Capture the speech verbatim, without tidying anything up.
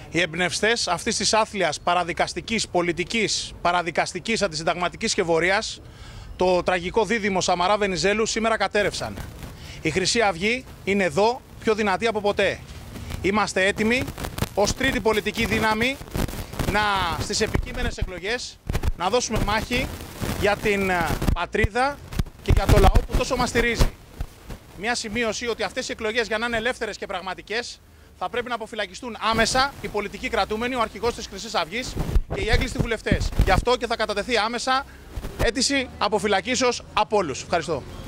Οι εμπνευστές αυτής της άθλιας παραδικαστικής, πολιτικής, παραδικαστικής, αντισυνταγματικής σκευωρίας, το τραγικό δίδυμο Σαμαρά-Βενιζέλου, σήμερα κατέρευσαν. Η Χρυσή Αυγή είναι εδώ, πιο δυνατή από ποτέ. Είμαστε έτοιμοι ως τρίτη πολιτική δύναμη να, στις επικείμενες εκλογές, να δώσουμε μάχη για την πατρίδα και για το λαό που τόσο μας στηρίζει. Μια σημείωση ότι αυτές οι εκλογές, για να είναι ελεύθερες και πραγματικές, θα πρέπει να αποφυλακιστούν άμεσα οι πολιτικοί κρατούμενοι, ο αρχηγός της Χρυσής Αυγής και οι έγκλειστοι βουλευτές. Γι' αυτό και θα κατατεθεί άμεσα αίτηση αποφυλακίσεως από όλους. Ευχαριστώ.